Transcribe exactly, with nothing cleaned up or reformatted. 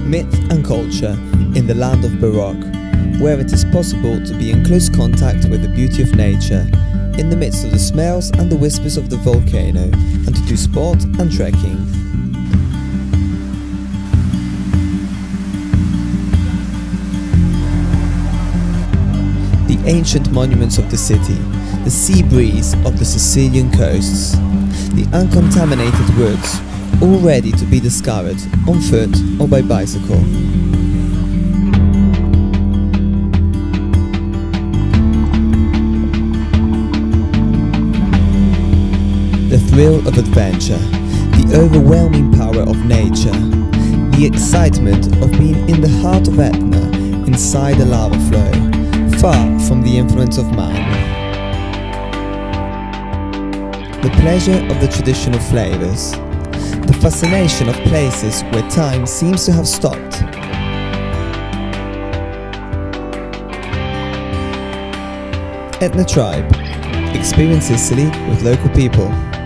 myth and culture in the land of Baroque, where it is possible to be in close contact with the beauty of nature, in the midst of the smells and the whispers of the volcano, and to do sport and trekking. The ancient monuments of the city, the sea breeze of the Sicilian coasts, the uncontaminated woods, all ready to be discovered on foot or by bicycle. The thrill of adventure, the overwhelming power of nature, the excitement of being in the heart of Etna, inside a lava flow, far from the influence of man. The pleasure of the traditional flavors, the fascination of places where time seems to have stopped. Etna Tribe. Experience Sicily with local people.